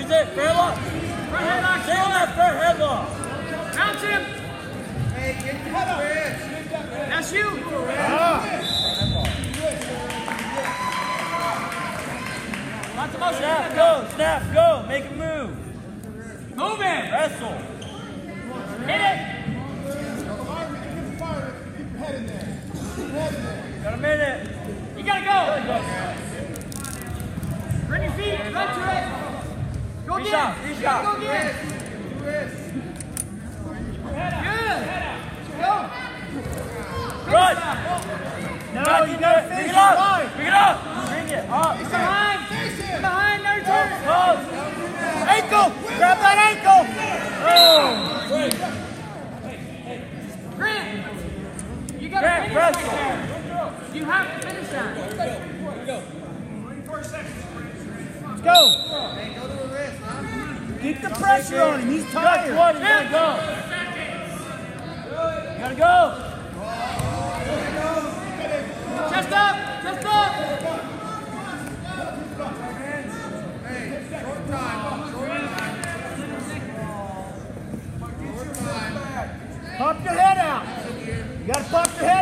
Use it. Fair lock. Front headlock. Stay on that fair headlock. Bounce him. Hey, get the head up. That's you. Lots of motion. Snap, go. Snap, go. Make a move. Move it. Wrestle. Hit it. Got a minute. You gotta go. Bring your feet. Run to it. Go again. Reshot. Go again. Good. Go. Run. No, Back you in gotta there. finish Bring it it up. right. Bring it up. Bring it up. Behind. Behind. No turn. Close. Ankle! Grab that ankle! Oh. Grant. You gotta Grant, finish wrestle. right there. You have to finish that. Let's go! Keep the pressure on him, he's You got tired. 20. You gotta go. You gotta go. Chest up. Chest up. Pop your head out. You gotta pop your head